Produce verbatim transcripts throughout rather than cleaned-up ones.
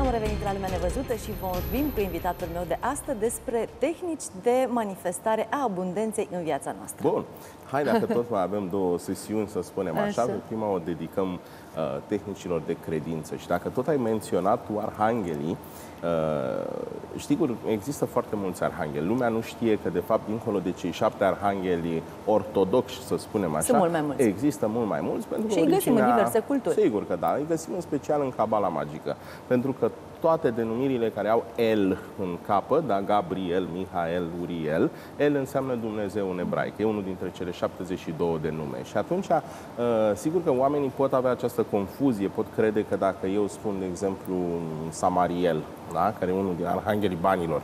Am revenit la Lumea Nevăzută și vorbim cu invitatul meu de astăzi despre tehnici de manifestare a abundenței în viața noastră. Bun. Hai, dacă tot mai avem două sesiuni, să spunem așa, Așa. pe prima o dedicăm uh, tehnicilor de credință. Și dacă tot ai menționat tu arhanghelii, uh, știi că există foarte mulți arhangheli. Lumea nu știe că, de fapt, dincolo de cei șapte arhangheli ortodoxi, să spunem așa, Sunt mult mai mulți. există mult mai mulți. Pentru Și că îi găsim originea, în diverse culturi. Sigur că da, îi găsim în special în Cabala magică. Pentru că toate denumirile care au El în capăt, da, Gabriel, Mihael, Uriel, El înseamnă Dumnezeu în ebraic. E unul dintre cele șaptezeci și două de nume. Și atunci, sigur că oamenii pot avea această confuzie, pot crede că dacă eu spun, de exemplu, Samariel, da, care e unul din arhanghelii banilor,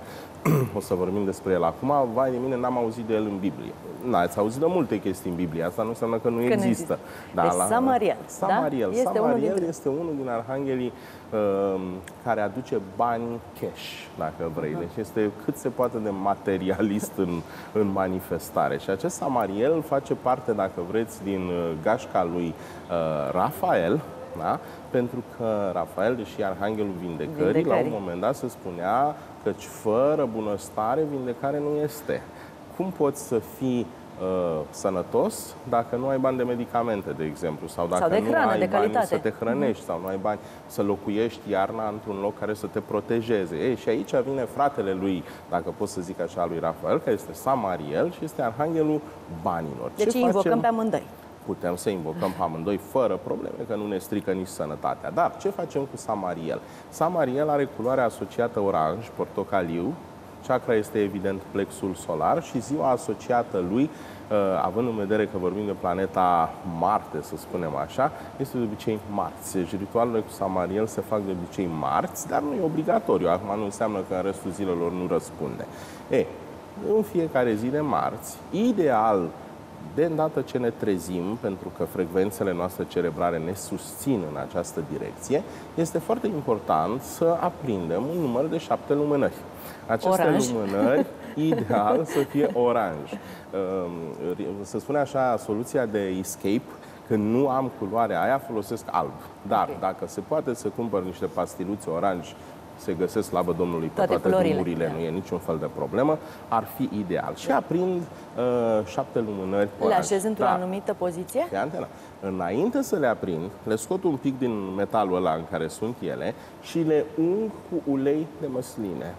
o să vorbim despre el acum, vai de mine, n-am auzit de el în Biblie. N-ați auzit de multe chestii în Biblie, asta nu înseamnă că nu că există. Da, deci la... Samariel, Samariel, da? Este Samariel unul dintre... este unul din arhanghelii uh, care aduce bani cash, dacă vrei. Deci este cât se poate de materialist în, în manifestare. Și acest Samariel face parte, dacă vreți, din uh, gașca lui uh, Rafael, da? Pentru că Rafael, deși arhanghelul vindecării, Vindecării, la un moment dat se spunea căci fără bunăstare, vindecare nu este. Cum poți să fii uh, sănătos dacă nu ai bani de medicamente, de exemplu, sau dacă sau de hrană, nu ai de bani calitate. să te hrănești, mm-hmm. sau nu ai bani să locuiești iarna într-un loc care să te protejeze. Ei, și aici vine fratele lui, dacă pot să zic așa, lui Rafael, care este Samariel și este arhanghelul banilor. Deci îi invocăm pe amândoi. Putem să invocăm pe amândoi fără probleme, că nu ne strică nici sănătatea. Dar ce facem cu Samariel? Samariel are culoarea asociată oranj, portocaliu, chakra este evident plexul solar și ziua asociată lui, având în vedere că vorbim de planeta Marte, să spunem așa, este de obicei marți. Deci ritualurile cu Samariel se fac de obicei marți, dar nu e obligatoriu. Acum nu înseamnă că în restul zilelor nu răspunde. E, în fiecare zi de marți, ideal, de îndată ce ne trezim, pentru că frecvențele noastre cerebrale ne susțin în această direcție, este foarte important să aprindem un număr de șapte lumânări. Aceste oranj. lumânări, ideal, să fie oranj. Să spune așa, soluția de escape, când nu am culoarea aia, folosesc alb. Dar okay. dacă se poate să cumpăr niște pastiluțe oranj, se găsesc, slavă Domnului, pe toate, toate drumurile, da. Nu e niciun fel de problemă, ar fi ideal. Și aprind uh, șapte lumânări oranj. Le așez într-o da. anumită poziție? Antena. Înainte să le aprind, le scot un pic din metalul ăla în care sunt ele și le ung cu ulei de măsline.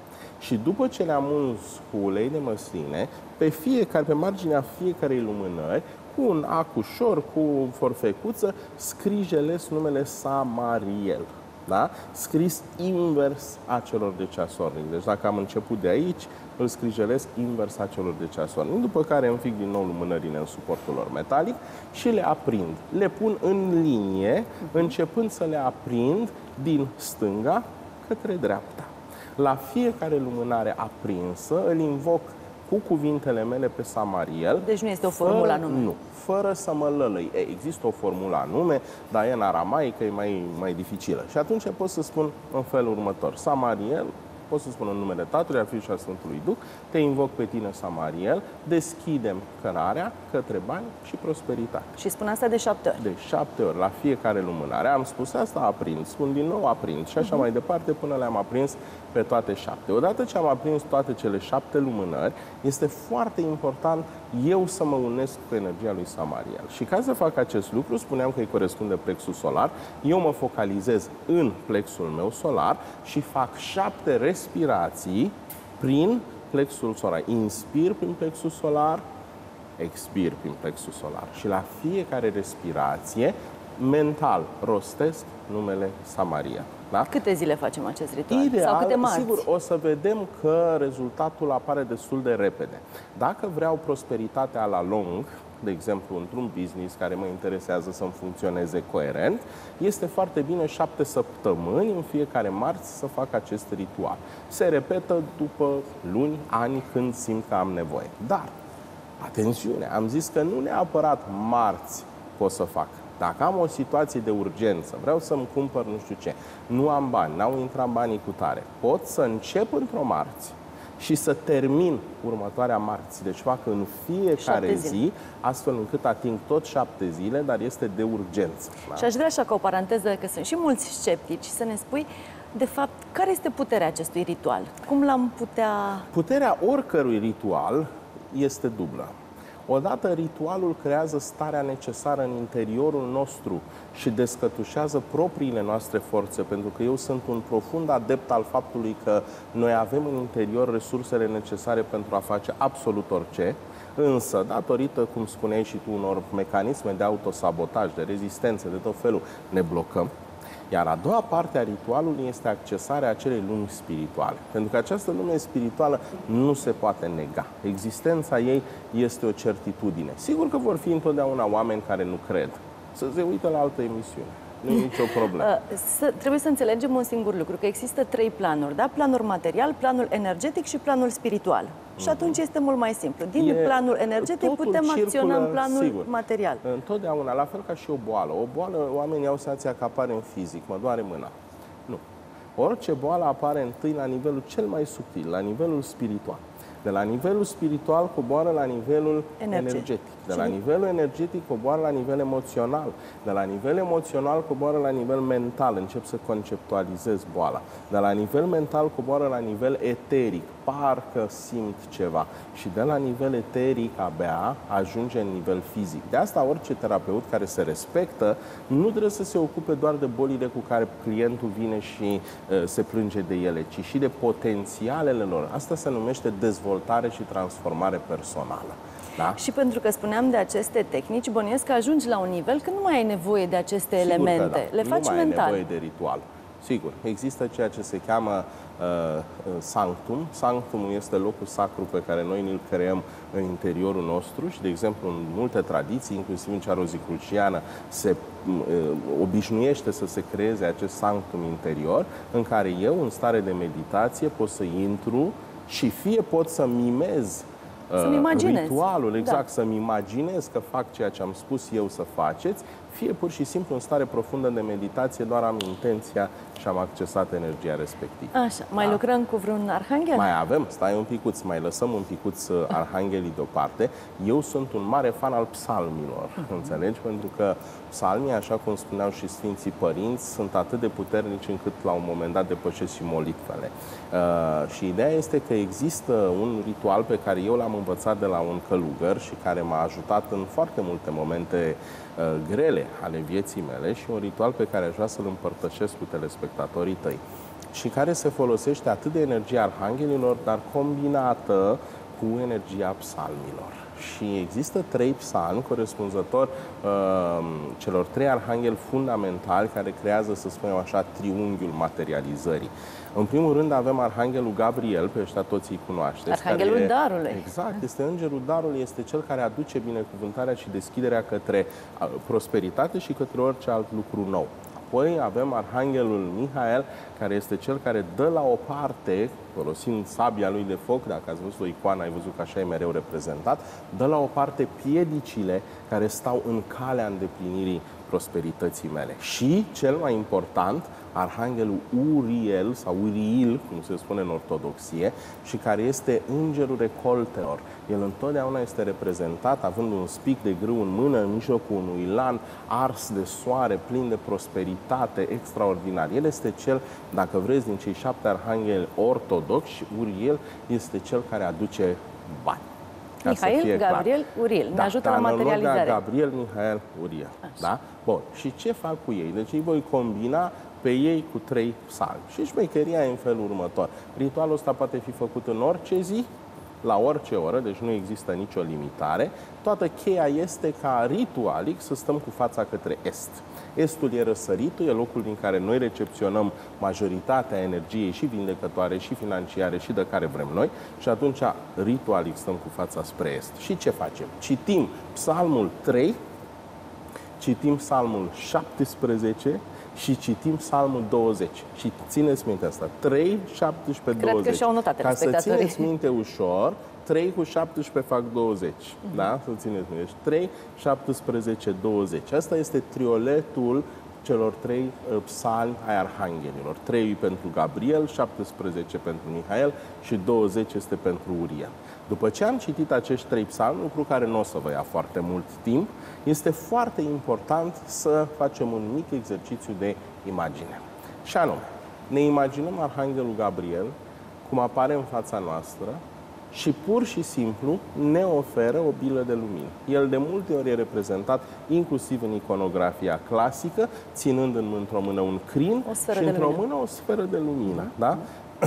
Și după ce le-am uns cu ulei de măsline, pe fiecare, pe marginea fiecarei lumânări, cu un ac ușor, cu o forfecuță, scrijelesc numele Samariel. Da? Scris invers a celor de ceasornic. Deci dacă am început de aici, îl scrijelesc invers a celor de ceasornic. După care înfic din nou lumânările în suportul lor metalic și le aprind. Le pun în linie, începând să le aprind din stânga către dreapta. La fiecare lumânare aprinsă îl invoc cu cuvintele mele pe Samariel. Deci nu este o formulă anume? Nu. Fără să mă lălăi. E, există o formulă anume, dar e în aramaică, e mai, mai dificilă. Și atunci pot să spun în felul următor. Samariel, pot să spun în numele Tatălui, al Fiului și al Sfântului Duh, te invoc pe tine, Samariel, deschidem cărarea către bani și prosperitate. Și spun asta de șapte ori? De șapte ori, la fiecare lumânare. Am spus asta, aprind, spun din nou, aprind și așa uh-huh. mai departe până le-am aprins pe toate șapte. Odată ce am aprins toate cele șapte lumânări, este foarte important eu să mă unesc cu energia lui Samariel. Și ca să fac acest lucru, spuneam că îi corespunde plexul solar, eu mă focalizez în plexul meu solar și fac șapte respirații prin plexul solar. Inspir prin plexul solar, expir prin plexul solar. Și la fiecare respirație, mental, rostesc numele Samariel. Da? Câte zile facem acest ritual? Ideal, sau câte marți? Sigur, o să vedem că rezultatul apare destul de repede. Dacă vreau prosperitatea la lung, de exemplu, într-un business care mă interesează să-mi funcționeze coerent, este foarte bine șapte săptămâni în fiecare marți să fac acest ritual. Se repetă după luni, ani, când simt că am nevoie. Dar, atențiune, am zis că nu neapărat marți pot să fac. Dacă am o situație de urgență, vreau să-mi cumpăr nu știu ce, nu am bani, n-au intrat banii cu tare, pot să încep într-o marți și să termin următoarea marți. Deci fac în fiecare zi, astfel încât ating tot șapte zile, dar este de urgență. Da? Și aș vrea așa ca o paranteză, că sunt și mulți sceptici, să ne spui De fapt, care este puterea acestui ritual? Cum l-am putea... Puterea oricărui ritual este dublă. Odată, ritualul creează starea necesară în interiorul nostru și descătușează propriile noastre forțe, pentru că eu sunt un profund adept al faptului că noi avem în interior resursele necesare pentru a face absolut orice, însă, datorită, cum spuneai și tu, unor mecanisme de autosabotaj, de rezistență, de tot felul, ne blocăm. Iar a doua parte a ritualului este accesarea acelei lumi spirituale. Pentru că această lume spirituală nu se poate nega. Existența ei este o certitudine. Sigur că vor fi întotdeauna oameni care nu cred. Să se uită la altă emisiune. Nu e nicio problemă. Să, trebuie să înțelegem un singur lucru, că există trei planuri, da? Planul material, planul energetic și planul spiritual. Mm-hmm. Și atunci este mult mai simplu. Din e, planul energetic putem circulă, acționa în planul sigur, material. Întotdeauna, la fel ca și o boală. O boală, oamenii au senzația că apare în fizic, mă doare mâna. Nu. Orice boală apare întâi la nivelul cel mai subtil, la nivelul spiritual. De la nivelul spiritual coboară la nivelul energetic. energetic. De la nivelul energetic coboară la nivel emoțional. De la nivel emoțional coboară la nivel mental. Încep să conceptualizez boala. De la nivel mental coboară la nivel eteric. Parcă simt ceva. Și de la nivel eteric abia ajunge în nivel fizic. De asta orice terapeut care se respectă nu trebuie să se ocupe doar de bolile cu care clientul vine și uh, se plânge de ele, ci și de potențialele lor. Asta se numește dezvoltare și transformare personală. Da? Și pentru că spuneam de aceste tehnici, bănuiesc că ajungi la un nivel când nu mai ai nevoie de aceste Sigur elemente. Da. Le faci nu mai mental. ai nevoie de ritual. Sigur, există ceea ce se cheamă uh, sanctum. Sanctumul este locul sacru pe care noi îl creăm în interiorul nostru și, de exemplu, în multe tradiții, inclusiv în cea rozicruciană, se uh, obișnuiește să se creeze acest sanctum interior în care eu, în stare de meditație, pot să intru și fie pot să mimez Să-mi ritualul, exact, da. să-mi imaginez că fac ceea ce am spus eu să faceți, fie pur și simplu în stare profundă de meditație, doar am intenția și am accesat energia respectivă. Așa, mai da? lucrăm cu vreun arhanghel? Mai avem, stai un picuț, mai lăsăm un picuț arhanghelii deoparte. Eu sunt un mare fan al psalmilor, uh-huh. înțelegi? Pentru că psalmii, așa cum spuneau și Sfinții Părinți, sunt atât de puternici încât la un moment dat depășesc și molitvele. Uh, și ideea este că există un ritual pe care eu l-am învățat de la un călugăr și care m-a ajutat în foarte multe momente uh, grele ale vieții mele și un ritual pe care aș vrea să-l împărtășesc cu telespectatorii tăi și care se folosește atât de energia arhanghelilor, dar combinată cu energia psalmilor. Și există trei psalmi corespunzători uh, celor trei arhangheli fundamentali care creează, să spunem așa, triunghiul materializării. În primul rând avem Arhanghelul Gabriel, pe ăștia toți îi cunoașteți. Arhanghelul e, Darului. Exact, este Îngerul Darului, este cel care aduce binecuvântarea și deschiderea către prosperitate și către orice alt lucru nou. Apoi avem Arhanghelul Mihael, care este cel care dă la o parte, folosind sabia lui de foc, dacă ați văzut o icoană, ai văzut că așa e mereu reprezentat, dă la o parte piedicile care stau în calea îndeplinirii prosperității mele. Și, cel mai important, Arhanghelul Uriel, sau Uriil, cum se spune în ortodoxie, și care este Îngerul recoltelor. El întotdeauna este reprezentat având un spic de grâu în mână, în mijlocul unui lan ars de soare, plin de prosperitate, extraordinar. El este cel, dacă vreți, din cei șapte arhangheli ortodoxi, Uriel este cel care aduce bani. Mihail, Gabriel, Uriel. Ne da, ajută la materializare. Gabriel, Mihail, Uriel. Da? Bun. Și ce fac cu ei? Deci îi voi combina pe ei cu trei psalmi. Și șmecheria e în felul următor. Ritualul ăsta poate fi făcut în orice zi, la orice oră, deci nu există nicio limitare. Toată cheia este ca ritualic să stăm cu fața către est. Estul e răsăritul, e locul din care noi recepționăm majoritatea energiei și vindecătoare, și financiare, și de care vrem noi. Și atunci, ritualic, stăm cu fața spre est. Și ce facem? Citim Psalmul trei, citim Psalmul șaptesprezece și citim Psalmul douăzeci. Și țineți minte asta, trei, șaptesprezece, douăzeci. Cred că și-au notat Ca să țineți minte ușor, trei cu șaptesprezece fac douăzeci. Mm-hmm. Da? Să țineți minte. Deci trei, șaptesprezece, douăzeci. Asta este trioletul celor trei uh, psalmi ai arhanghelilor. trei pentru Gabriel, șaptesprezece pentru Mihail și douăzeci este pentru Uriel. După ce am citit acești trei psalmi, lucru care nu o să vă ia foarte mult timp, este foarte important să facem un mic exercițiu de imagine. Și anume, Ne imaginăm Arhanghelul Gabriel cum apare în fața noastră și pur și simplu ne oferă o bilă de lumină. El de multe ori e reprezentat, inclusiv în iconografia clasică, ținând în într-o mână un crin și într-o mână o sferă de lumină. Mm-hmm. Da?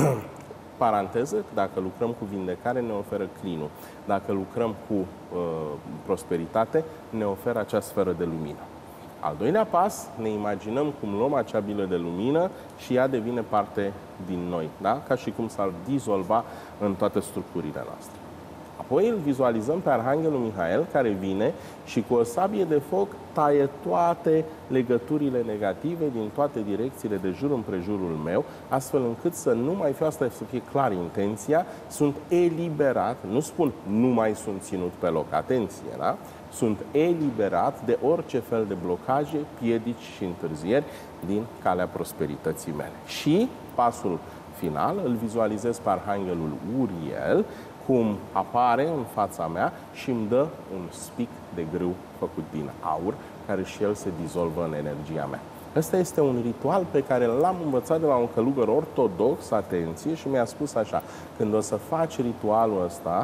Paranteză, dacă lucrăm cu vindecare, ne oferă crinul. Dacă lucrăm cu uh, prosperitate, ne oferă acea sferă de lumină. Al doilea pas, ne imaginăm cum luăm acea bilă de lumină și ea devine parte din noi, da? Ca și cum s-ar dizolva în toate structurile noastre. Apoi îl vizualizăm pe Arhanghelul Mihael, care vine și cu o sabie de foc taie toate legăturile negative din toate direcțiile de jur împrejurul meu, astfel încât să nu mai fiu, asta să fie clar intenția, sunt eliberat, nu spun nu mai sunt ținut pe loc, atenție, da? Sunt eliberat de orice fel de blocaje, piedici și întârzieri din calea prosperității mele. Și pasul final, îl vizualizez pe Arhanghelul Uriel, cum apare în fața mea și îmi dă un spic de grâu făcut din aur, care și el se dizolvă în energia mea. Ăsta este un ritual pe care l-am învățat de la un călugăr ortodox, atenție, și mi-a spus așa: când o să faci ritualul ăsta,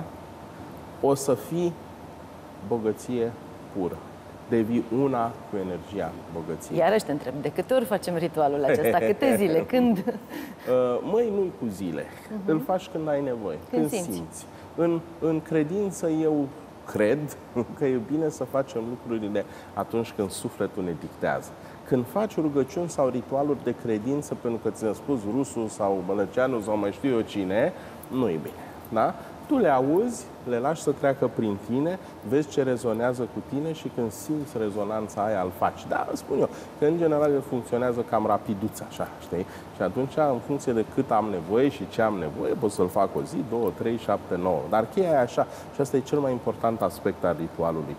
o să fii bogăție pură. Devii una cu energia bogăției. Iarăși te întreb, de câte ori facem ritualul acesta? Câte zile? Când? Măi, nu-i cu zile. Uh-huh. Îl faci când ai nevoie, când, când simți. simți. În, în credință eu cred că e bine să facem lucrurile atunci când sufletul ne dictează. Când faci rugăciuni sau ritualuri de credință, pentru că ți-a spus rusul sau bălăceanul sau mai știu eu cine, nu e bine. Da? Tu le auzi, le lași să treacă prin tine, vezi ce rezonează cu tine și când simți rezonanța aia, îl faci. Da, spun eu, că în general el funcționează cam rapiduț, așa, știi? Și atunci, în funcție de cât am nevoie și ce am nevoie, pot să-l fac o zi, două, trei, șapte, nouă. Dar cheia e așa, și asta e cel mai important aspect al ritualului.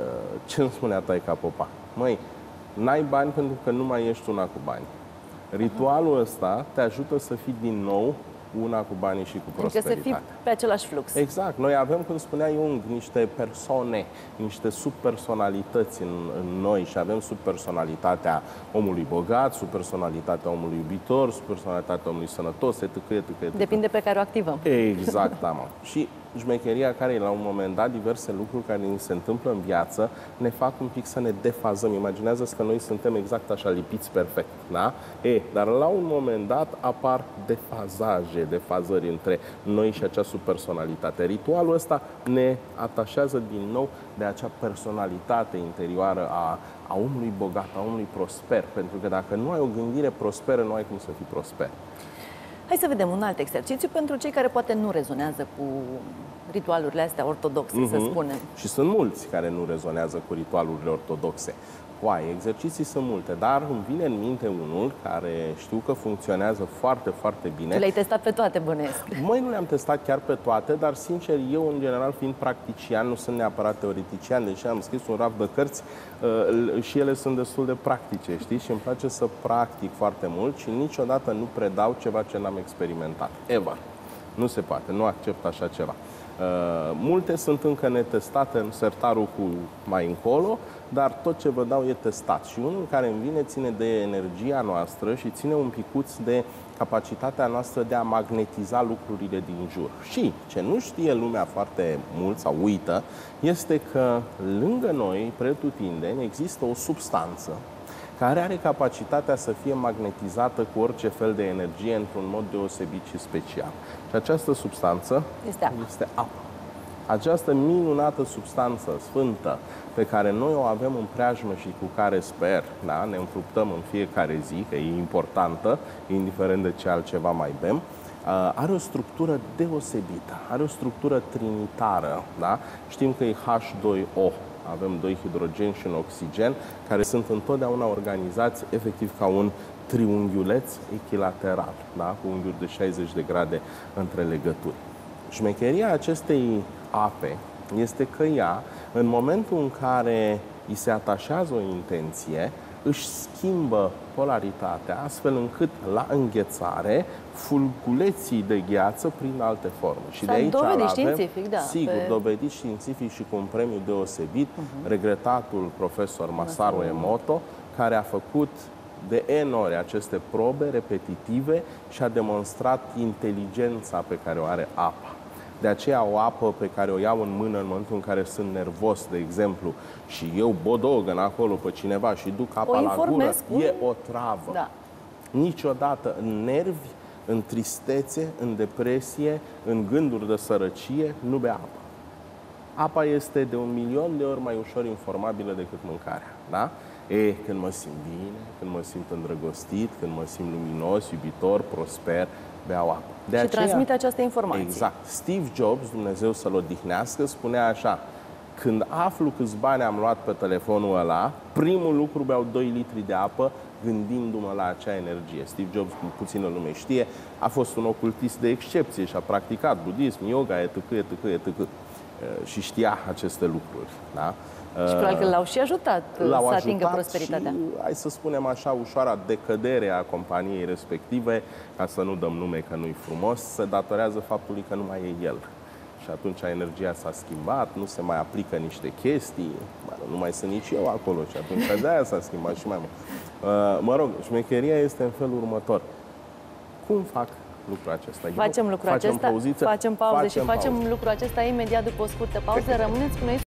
Ce îmi spunea taica Popa? Măi, n-ai bani pentru că nu mai ești una cu bani. Ritualul ăsta te ajută să fii din nou una cu banii și cu prosperitate. Adică să fii pe același flux. Exact. Noi avem, cum spunea Jung, niște persoane, niște subpersonalități în, în noi și avem subpersonalitatea omului bogat, subpersonalitatea omului iubitor, subpersonalitatea omului sănătos, etc, etc, etc. Depinde pe care o activăm. Exact, da, mă. Și șmecheria care e, la un moment dat, diverse lucruri care ni se întâmplă în viață ne fac un pic să ne defazăm. Imaginează-ți că noi suntem exact așa, lipiți perfect, da? E, dar la un moment dat apar defazaje, defazări între noi și acea subpersonalitate. Ritualul ăsta ne atașează din nou de acea personalitate interioară a, a omului bogat, a omului prosper. Pentru că dacă nu ai o gândire prosperă, nu ai cum să fii prosper. Hai să vedem un alt exercițiu pentru cei care poate nu rezonează cu ritualurile astea ortodoxe, mm-hmm. să spunem. Și sunt mulți care nu rezonează cu ritualurile ortodoxe. Coai, exerciții sunt multe, dar îmi vine în minte unul care știu că funcționează foarte, foarte bine. Tu le-ai testat pe toate, bănuiesc. Măi, nu le-am testat chiar pe toate, dar, sincer, eu, în general, fiind practician, nu sunt neapărat teoretician, deși am scris un raft de cărți uh, și ele sunt destul de practice, știi? Și îmi place să practic foarte mult și niciodată nu predau ceva ce n-am experimentat. Ever. Nu se poate, nu accept așa ceva. Uh, multe sunt încă netestate în sertarul cu mai încolo, dar tot ce vă dau e testat. Și unul care îmi vine ține de energia noastră și ține un picuț de capacitatea noastră de a magnetiza lucrurile din jur. Și ce nu știe lumea foarte mult sau uită, este că lângă noi, pretutindeni, există o substanță care are capacitatea să fie magnetizată cu orice fel de energie într-un mod deosebit și special. Și această substanță este apă. Este apă. Această minunată substanță sfântă pe care noi o avem în preajmă și cu care sper, da, ne înfruptăm în fiecare zi, că e importantă, indiferent de ce altceva mai bem, are o structură deosebită, are o structură trinitară, da? Știm că e H doi O. Avem doi hidrogeni și un oxigen, care sunt întotdeauna organizați efectiv ca un triunghiuleț echilateral, da? Cu unghiuri de șaizeci de grade între legături. Șmecheria acestei ape este că ea, în momentul în care îi se atașează o intenție, își schimbă polaritatea, astfel încât la înghețare fulguleții de gheață prin alte forme. Și de aici dovedit științific, da. Sigur, pe... dovedit științific și cu un premiu deosebit, uh-huh. regretatul profesor Masaru Emoto, care a făcut de N ori aceste probe repetitive și a demonstrat inteligența pe care o are apa. De aceea o apă pe care o iau în mână în momentul în care sunt nervos, de exemplu, și eu bodogăn acolo pe cineva și duc apa la gură, cu... e o travă. Da. Niciodată în nervi, în tristețe, în depresie, în gânduri de sărăcie, nu bea apă. Apa este de un milion de ori mai ușor informabilă decât mâncarea. Da? E, când mă simt bine, când mă simt îndrăgostit, când mă simt luminos, iubitor, prosper, beau apă. De și aceea, transmite această informație. Exact. Steve Jobs, Dumnezeu să-l odihnească, spunea așa: când aflu câți bani am luat pe telefonul ăla, primul lucru beau doi litri de apă, gândindu-mă la acea energie. Steve Jobs, cum puțină lume știe, a fost un ocultist de excepție și a practicat budism, yoga, etc, etc, etc. Și știa aceste lucruri. Da? Și probabil că l-au și ajutat să atingă prosperitatea. Și, hai să spunem așa, ușoara decădere a companiei respective, ca să nu dăm nume că nu-i frumos, se datorează faptului că nu mai e el. Și atunci energia s-a schimbat, nu se mai aplică niște chestii, nu mai sunt nici eu acolo și atunci de-aia s-a schimbat și mai mult. Mă rog, șmecheria este în felul următor. Cum fac lucrul acesta? Facem lucrul facem acesta, pauziță, facem pauză facem și facem pauză. lucrul acesta imediat după o scurtă pauză. Rămâneți cu noi.